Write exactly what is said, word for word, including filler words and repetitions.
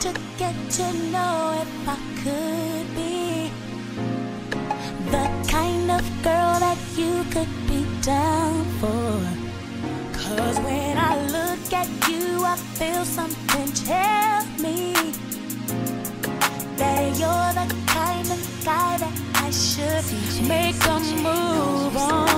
to get to know if I could be the kind of girl that you could be down for. Cause when I look at you, I feel something tell me that you're the kind of guy that I should make a move on.